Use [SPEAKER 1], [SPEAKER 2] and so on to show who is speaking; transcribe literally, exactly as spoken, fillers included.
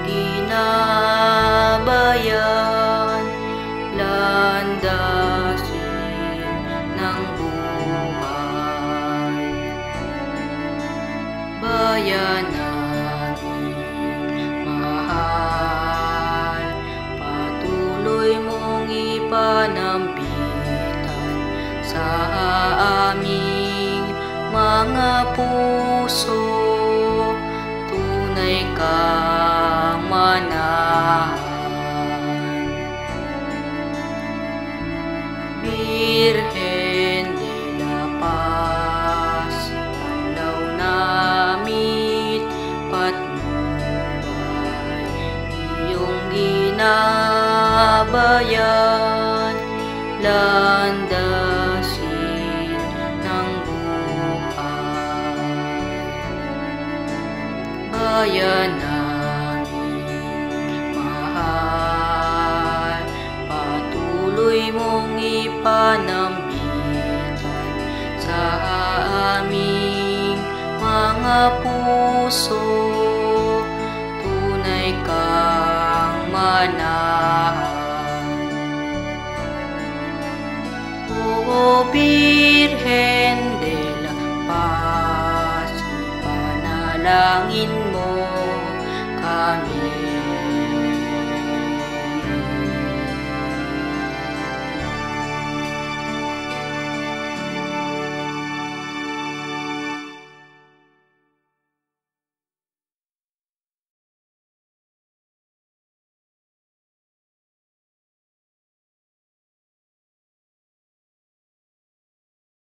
[SPEAKER 1] ginabayan, landasin ng buhay. Bayan naming mahal, patuloy mong ipanambitan sa aming mga puso. Tunay kang manahan, Birhen de la Paz, tanglaw namit patnubay, iyong ginabayan, landasin ng buhay. Bayan naming mahal, patuloy mong ipanambitan sa aming mga puso. Tunay kang manahan,